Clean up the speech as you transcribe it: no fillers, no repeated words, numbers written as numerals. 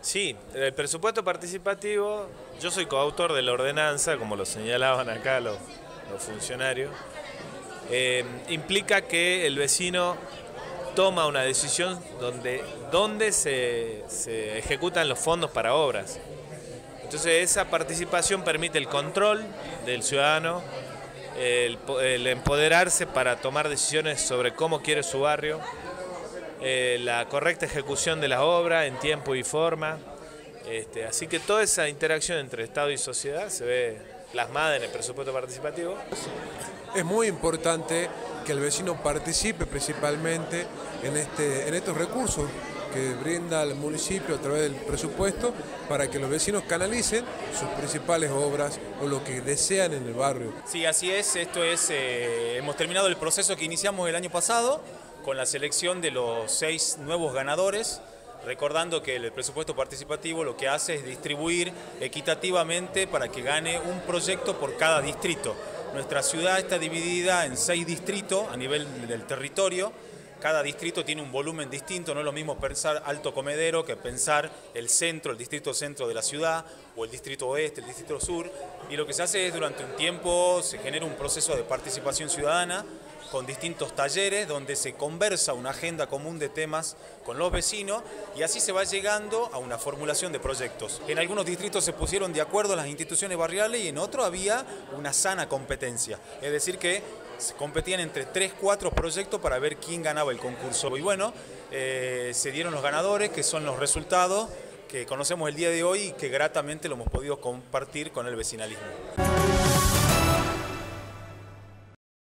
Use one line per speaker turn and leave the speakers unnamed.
Sí, el presupuesto participativo, yo soy coautor de la ordenanza, como lo señalaban acá los funcionarios, implica que el vecino toma una decisión donde se ejecutan los fondos para obras. Entonces esa participación permite el control del ciudadano, el empoderarse para tomar decisiones sobre cómo quiere su barrio, la correcta ejecución de las obras en tiempo y forma. Así que toda esa interacción entre Estado y sociedad se ve plasmada en el presupuesto participativo.
Es muy importante que el vecino participe principalmente en estos recursos que brinda el municipio a través del presupuesto para que los vecinos canalicen sus principales obras o lo que desean en el barrio.
Sí, así es. Hemos terminado el proceso que iniciamos el año pasado con la selección de los 6 nuevos ganadores, recordando que el presupuesto participativo lo que hace es distribuir equitativamente para que gane un proyecto por cada distrito. Nuestra ciudad está dividida en 6 distritos a nivel del territorio. Cada distrito tiene un volumen distinto, no es lo mismo pensar Alto Comedero que pensar el centro, el distrito centro de la ciudad, o el distrito oeste, el distrito sur. Y lo que se hace es, durante un tiempo, se genera un proceso de participación ciudadana con distintos talleres donde se conversa una agenda común de temas con los vecinos y así se va llegando a una formulación de proyectos. En algunos distritos se pusieron de acuerdo las instituciones barriales y en otros había una sana competencia, es decir que se competían entre 3, 4 proyectos para ver quién ganaba el concurso. Y bueno, se dieron los ganadores, que son los resultados que conocemos el día de hoy y que gratamente lo hemos podido compartir con el vecinalismo.